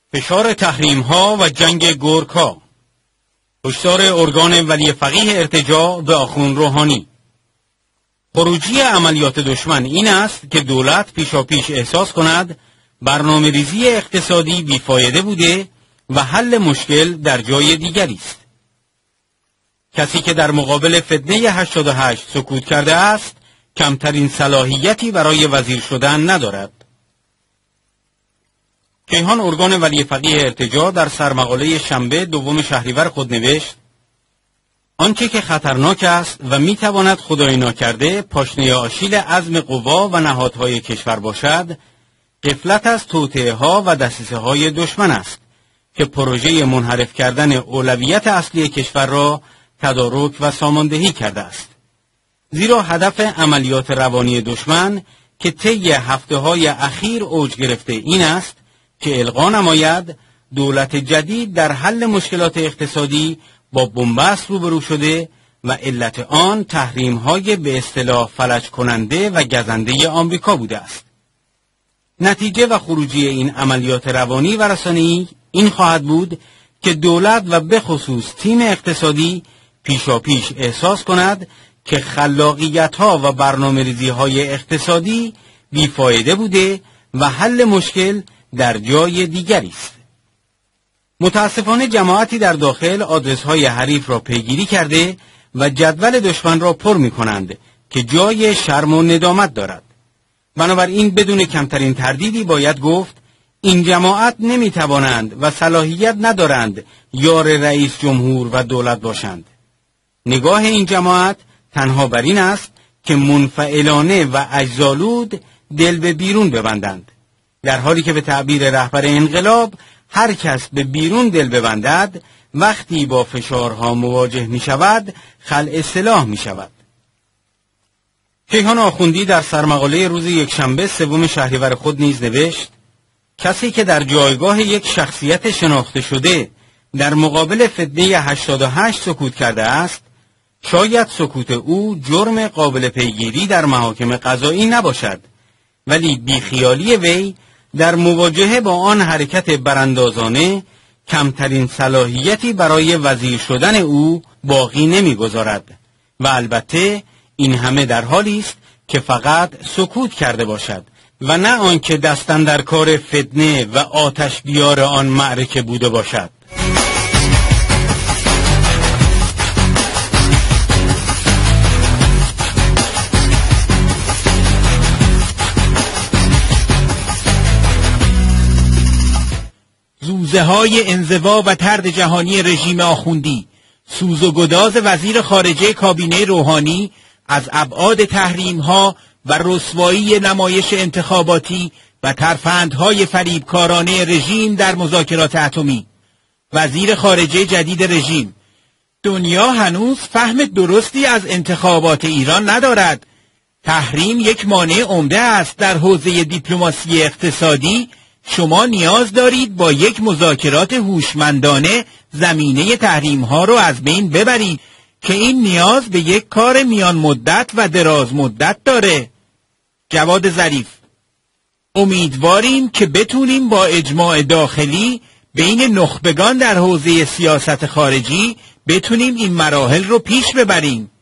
فشار تحریم‌ها و جنگ گورکا. هشدار ارگان ولی فقیه ارتجاع به آخوند روحانی. خروجی عملیات دشمن این است که دولت پیشاپیش احساس کند برنامه ریزی اقتصادی بیفایده بوده و حل مشکل در جای دیگری است. کسی که در مقابل فتنه 88 سکوت کرده است کمترین صلاحیتی برای وزیر شدن ندارد. کیهان ارگان ولی فقیه ارتجاع در سرمقاله شنبه 2 شهریور خود نوشت: آنچه که خطرناک است و میتواند خدای ناکرده پاشنه آشیل عزم قوا و نهادهای کشور باشد، غفلت از توطئه‌ها و دسیسه‌های دشمن است که پروژه منحرف کردن اولویت اصلی کشور را تدارک و ساماندهی کرده است. زیرا هدف عملیات روانی دشمن که طی هفته‌های اخیر اوج گرفته این است که القا نماید دولت جدید در حل مشکلات اقتصادی با بنبست روبرو شده و علت آن تحریم‌های به اصطلاح فلج کننده و گزنده آمریکا بوده است. نتیجه و خروجی این عملیات روانی و رسانه‌ای این خواهد بود که دولت و به خصوص تیم اقتصادی پیشاپیش احساس کند که خلاقیت‌ها و برنامه‌ریزی‌های اقتصادی بیفایده بوده و حل مشکل در جای دیگری است. متاسفانه جماعتی در داخل آدرس‌های حریف را پیگیری کرده و جدول دشمن را پر می‌کنند که جای شرم و ندامت دارد. بنابراین بدون کمترین تردیدی باید گفت این جماعت نمی‌توانند و صلاحیت ندارند یار رئیس جمهور و دولت باشند. نگاه این جماعت تنها بر این است که منفعلانه و عجزآلود دل به بیرون ببندند، در حالی که به تعبیر رهبر انقلاب هر کس به بیرون دل ببندد وقتی با فشارها مواجه می شود خلع سلاح می شود. کیهان آخوندی در سرمقاله روز یکشنبه 3 شهریور خود نیز نوشت: کسی که در جایگاه یک شخصیت شناخته شده در مقابل فتنه 88 سکوت کرده است، شاید سکوت او جرم قابل پیگیری در محاکم قضایی نباشد، ولی بیخیالی وی در مواجهه با آن حرکت براندازانه کمترین صلاحیتی برای وزیر شدن او باقی نمیگذارد و البته این همه در حالی است که فقط سکوت کرده باشد و نه آنکه دستن در کار فتنه و آتش بیار آن معرکه بوده باشد. زوزه‌های انزوا و طرد جهانی رژیم آخوندی، سوز و گداز وزیر خارجه کابینه روحانی از ابعاد تحریم‌ها و رسوایی نمایش انتخاباتی و ترفندهای فریبکارانه رژیم در مذاکرات اتمی. وزیر خارجه جدید رژیم: دنیا هنوز فهم درستی از انتخابات ایران ندارد. تحریم یک مانع عمده است در حوزه دیپلماسی اقتصادی. شما نیاز دارید با یک مذاکرات هوشمندانه زمینه تحریم‌ها رو از بین ببرید که این نیاز به یک کار میان مدت و دراز مدت داره. جواد ظریف: امیدواریم که بتونیم با اجماع داخلی بین نخبگان در حوزه سیاست خارجی بتونیم این مراحل رو پیش ببریم.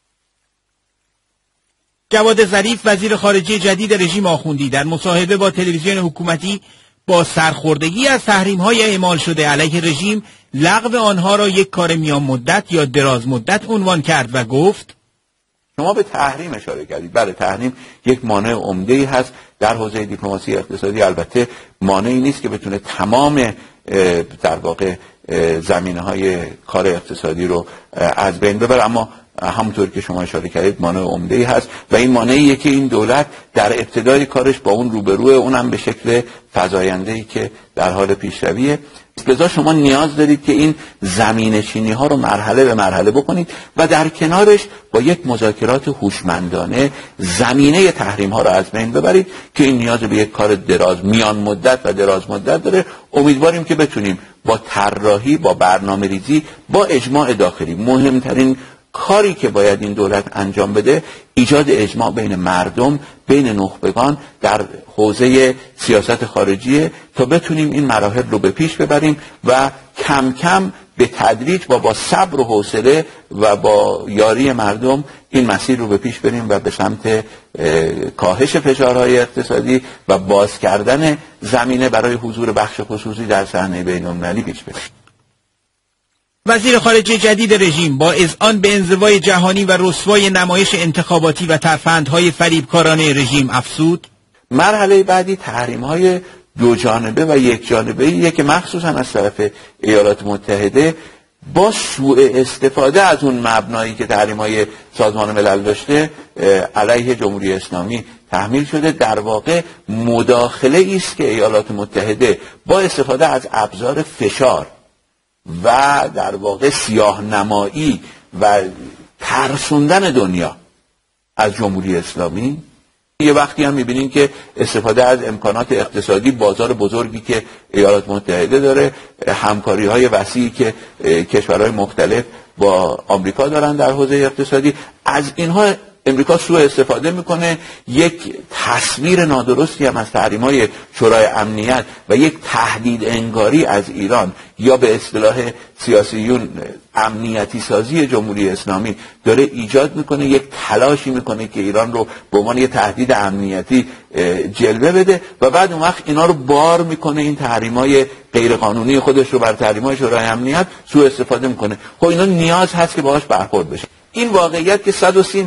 جواد ظریف وزیر خارجه جدید رژیم آخوندی در مصاحبه با تلویزیون حکومتی با سرخوردگی از تحریم‌های اعمال شده علیه رژیم لغو آنها را یک کار میان مدت یا دراز مدت عنوان کرد و گفت: شما به تحریم اشاره کردید. بله، تحریم یک مانع عمده‌ای هست در حوزه دیپلماسی اقتصادی. البته مانعی نیست که بتونه تمام در واقع زمینه‌های کار اقتصادی رو از بین ببره، اما همونطور که شما اشاره کردید مانع عمده‌ای هست و این مانعیه که این دولت در ابتدای کارش با اون روبروه، اونم به شکل فزاینده‌ای که در حال پیشرویه. لذا شما نیاز دارید که این زمینه‌چینی ها رو مرحله به مرحله بکنید و در کنارش با یک مذاکرات هوشمندانه زمینه تحریم ها رو از بین ببرید که این نیاز به یک کار میان مدت و دراز مدت داره. امیدواریم که بتونیم با طراحی، با برنامه‌ریزی، با اجماع داخلی، مهمترین کاری که باید این دولت انجام بده ایجاد اجماع بین مردم، بین نخبگان در حوزه سیاست خارجیه تا بتونیم این مراحل رو به پیش ببریم و کم کم به تدریج با صبر و حوصله و با یاری مردم این مسیر رو به پیش بریم و به سمت کاهش فشارهای اقتصادی و باز کردن زمینه برای حضور بخش خصوصی در صحنه بین‌المللی پیش بریم. وزیر خارجه جدید رژیم با اذعان به انزوای جهانی و رسوای نمایش انتخاباتی و ترفندهای فریبکارانه رژیم افزود. مرحله بعدی تحریم‌های دو جانبه و یک جانبه‌ایه که مخصوصا از طرف ایالات متحده با سوء استفاده از اون مبنایی که تحریم‌های سازمان ملل داشته علیه جمهوری اسلامی تحمیل شده. در واقع مداخله است که ایالات متحده با استفاده از ابزار فشار و در واقع سیاه نمایی و ترسوندن دنیا از جمهوری اسلامی. یه وقتی هم میبینیم که استفاده از امکانات اقتصادی، بازار بزرگی که ایالات متحده داره، همکاری های وسیعی که کشورهای مختلف با آمریکا دارن در حوزه اقتصادی، از اینها امریکا سوء استفاده میکنه. یک تصویر نادرستی هم از تحریم‌های شورای امنیت و یک تهدید انگاری از ایران یا به اصطلاح سیاسیون امنیتی سازی جمهوری اسلامی داره ایجاد میکنه. یک تلاشی میکنه که ایران رو به عنوان یک تهدید امنیتی جلوه بده و بعد اون وقت اینا رو بار میکنه، این تحریم‌های غیرقانونی خودش رو بر تحریم‌های شورای امنیت سوء استفاده میکنه. خب اینا نیاز هست که باهاش برخورد بشه. این واقعیت که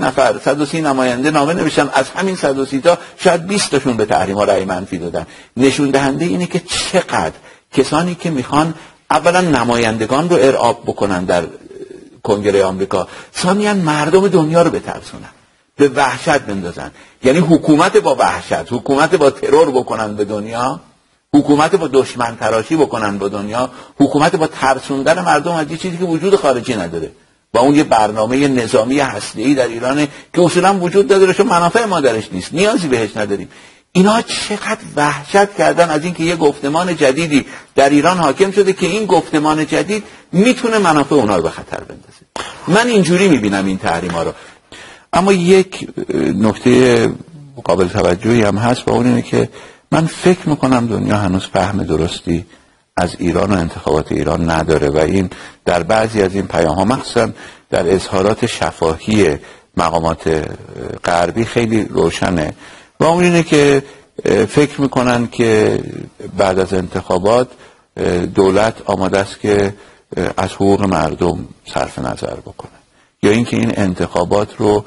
130 نماینده نامه نوشتن، از همین 130 تا شاید 20 تاشون به تحریم‌ها رأی منفی دادن، نشون دهنده اینه که چقدر کسانی که میخوان اولا نمایندگان رو ارعاب بکنن در کنگره آمریکا، ثانیاً مردم دنیا رو بترسونن، به وحشت بندازن. یعنی حکومت با وحشت، حکومت با ترور بکنن به دنیا، حکومت با دشمن تراشی بکنن با دنیا، حکومت با ترسوندن مردم از چیزی که وجود خارجی نداره. و اون یه برنامه نظامی هسته‌ای در ایرانه که اصولا وجود نداره، چون منافع ما درش نیست، نیازی بهش نداریم. اینا چقدر وحشت کردن از اینکه یه گفتمان جدیدی در ایران حاکم شده که این گفتمان جدید میتونه منافع اونا رو به خطر بندازه. من اینجوری میبینم این تحریم‌ها رو. اما یک نکته قابل توجهی هم هست و اون اینه که من فکر میکنم دنیا هنوز فهم درستی از ایران و انتخابات ایران نداره و این در بعضی از این پیام‌ها مخصوصا در اظهارات شفاهی مقامات غربی خیلی روشنه و اون اینه که فکر میکنن که بعد از انتخابات دولت آماده است که از حقوق مردم صرف نظر بکنه یا اینکه این انتخابات رو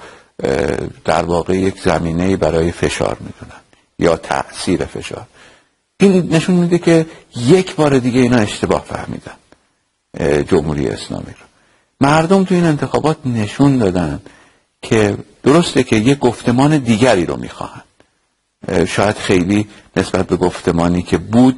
در واقع یک زمینه برای فشار میدونن یا تأثیر فشار. این نشون میده که یک بار دیگه اینا اشتباه فهمیدن جمهوری اسلامی رو. مردم تو این انتخابات نشون دادن که درسته که یک گفتمان دیگری رو میخواهن، شاید خیلی نسبت به گفتمانی که بود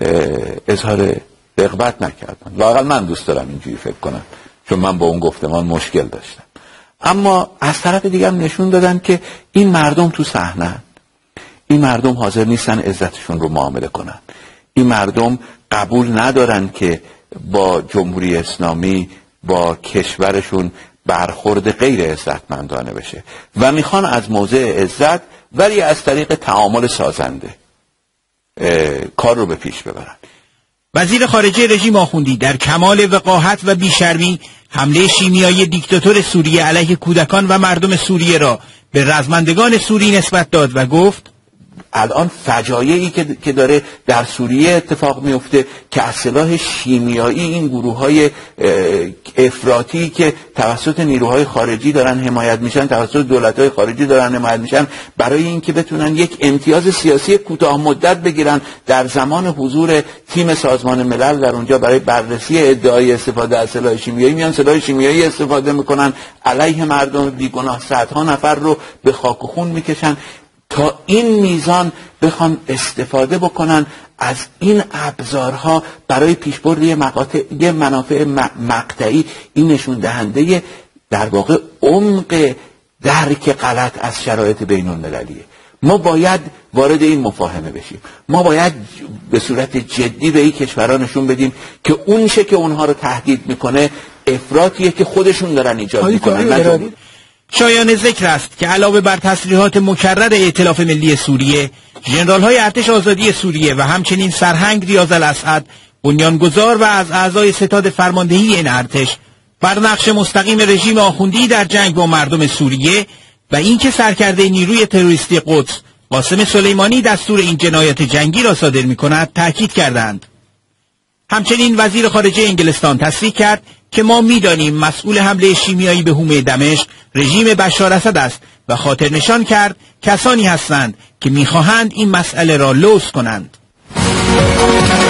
اظهار رغبت نکردن. واقعا من دوست دارم اینجوری فکر کنم چون من با اون گفتمان مشکل داشتم، اما از طرف دیگه هم نشون دادن که این مردم تو صحنه، این مردم حاضر نیستن عزتشون رو معامله کنن، این مردم قبول ندارن که با جمهوری اسلامی با کشورشون برخورد غیر عزتمندانه بشه و میخوان از موضع عزت ولی از طریق تعامل سازنده کار رو به پیش ببرن. وزیر خارجه رژیم آخوندی در کمال وقاحت و بیشرمی حمله شیمیایی دیکتاتور سوریه علیه کودکان و مردم سوریه را به رزمندگان سوری نسبت داد و گفت الان فجایعی که داره در سوریه اتفاق میفته که از سلاح شیمیایی این گروه‌های افراطی که توسط نیروهای خارجی دارن حمایت میشن، توسط دولت‌های خارجی دارن حمایت میشن، برای اینکه بتونن یک امتیاز سیاسی کوتاه مدت بگیرن در زمان حضور تیم سازمان ملل در اونجا برای بررسی ادعای استفاده از سلاح شیمیایی، میان سلاح شیمیایی استفاده میکنن علیه مردم بیگناه، صدها نفر رو به خاک و خون میکشن. تا این میزان بخوان استفاده بکنن از این ابزارها برای پیشبرد یه منافع مقطعی، این نشون دهنده در واقع عمق درک غلط از شرایط بین المللیه. ما باید وارد این مفاهمه بشیم، ما باید به صورت جدی به این کشورها نشون بدیم که اون چه که اونها رو تهدید میکنه افراطیه که خودشون دارن ایجاد میکنن. شایان ذکر است که علاوه بر تصریحات مکرر ائتلاف ملی سوریه، ژنرال‌های ارتش آزادی سوریه و همچنین سرهنگ ریاض الاسد، بنیانگذار و از اعضای ستاد فرماندهی این ارتش، بر نقش مستقیم رژیم آخوندی در جنگ با مردم سوریه و اینکه سرکرده نیروی تروریستی قدس قاسم سلیمانی دستور این جنایت جنگی را صادر می‌کند تاکید کردند. همچنین وزیر خارجه انگلستان تصریح کرد که ما می‌دانیم مسئول حمله شیمیایی به حومه دمشق رژیم بشار اسد است و خاطر نشان کرد کسانی هستند که می‌خواهند این مسئله را لوث کنند.